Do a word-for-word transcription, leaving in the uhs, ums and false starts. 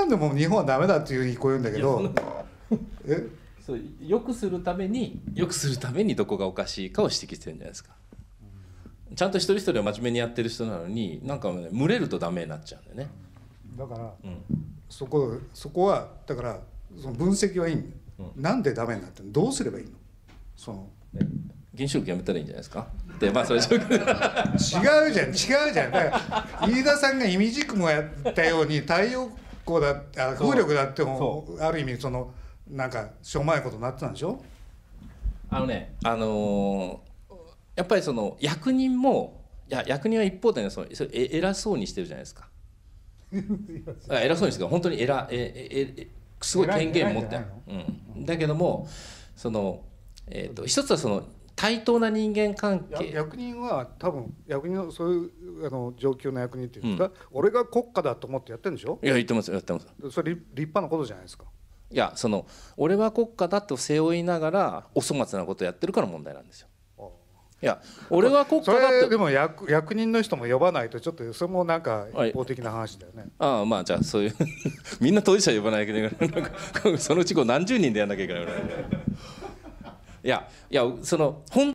なんでも日本はダメだっていうふうに聞こえるんだけどえそうよくするためによくするためにどこがおかしいかを指摘してるんじゃないですか。ちゃんと一人一人は真面目にやってる人なのになんか、ね、群れるとダメになっちゃうんだよね。 だから、 うん、 そこそこはだからその分析はいいんだよ、うん、なんでダメになってるの、どうすればいいの、その原子力やめたらいいんじゃないですかで、まあ、それ違うじゃん違うじゃん。だから飯田さんが意味軸もやったように太陽光だあ風力だってもある意味そのなんかしょうもないことになってたんでしょ。あのねあのー、やっぱりその役人もいや役人は一方で、ね、そのそれ偉そうにしてるじゃないですか偉そうにしてる本当に偉えええすごい権限持ってる、うん、だけどもその、えー、と一つはその対等な人間関係。 役人は多分役人のそういうあの上級の役人っていうんですか、うん、俺が国家だと思ってやってるんでしょ。 いや言ってますやってます。 それ立派なことじゃないですか。 いやその俺は国家だと背負いながらお粗末なことをやってるから問題なんですよ。いや俺は国家だって。 それでも 役, 役人の人も呼ばないとちょっとそれもなんか一方的な話だよね、はい、 ああまあじゃあそういうみんな当事者呼ばないといけないからそのうちこう何十人でやんなきゃいけないからいやいやその本